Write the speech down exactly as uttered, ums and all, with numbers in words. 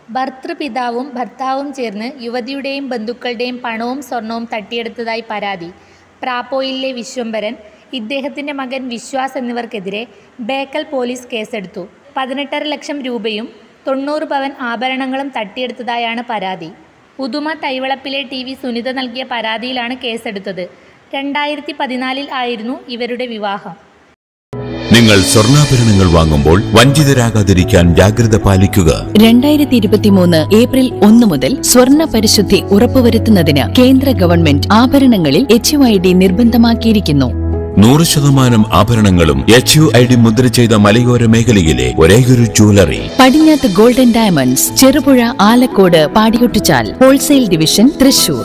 ഭർതൃപിതാവും ഭർത്താവും ചേർന്ന് യുവതിയുടെയും ബന്ധുക്കളുടെയും പണവും സ്വർണവും തട്ടിയെടുത്തതായി പരാതി. പ്രാപ്പോയിലിലെ വിശ്വംഭരൻ, ഇദ്ദേഹത്തിന്റെ മകൻ വിശ്വാസ് എന്നിവർക്കെതിരെ ബേക്കൽ പോലീസ് കേസെടുത്തു. പതിനെട്ടര ലക്ഷം രൂപയും തൊണ്ണൂറ് പവൻ ആഭരണങ്ങളും തട്ടിയെടുത്തതായാണ് പരാതി. ഉദുമ തൈവളപ്പിലെ ടി വി സുനിത നൽകിയ പരാതിയിലാണ് കേസെടുത്തത്. രണ്ടായിരത്തി പതിനാലിൽ ആയിരുന്നു ഇവരുടെ വിവാഹം. നിങ്ങൾ സ്വർണ്ണാഭരണങ്ങൾ വാങ്ങുമ്പോൾ വഞ്ചിതരാകാതിരിക്കാൻ ജാഗ്രത പാലിക്കുക. രണ്ടായിരത്തി ഇരുപത്തിമൂന്ന് ഏപ്രിൽ ഒന്ന് മുതൽ സ്വർണ്ണ പരിശുദ്ധി ഉറപ്പുവരുത്തുന്നതിന് കേന്ദ്ര ഗവൺമെന്റ് ആഭരണങ്ങളിൽ എച്ച് യു ഐ ഡി നിർബന്ധമാക്കിയിരിക്കുന്നു. നൂറ് ശതമാനം ആഭരണങ്ങളും എച്ച് യു ഐ ഡി മുദ്ര ചെയ്ത മലയോര മേഖലയിലെ ഒരേയൊരു ജ്വല്ലറി പടിഞ്ഞാത്ത് ഗോൾഡൻ ഡയമണ്ട്സ്, ചെറുപുഴ, ആലക്കോട്, പാടിയൊട്ടിച്ചാൽ, ഹോൾസെയിൽ ഡിവിഷൻ, തൃശൂർ.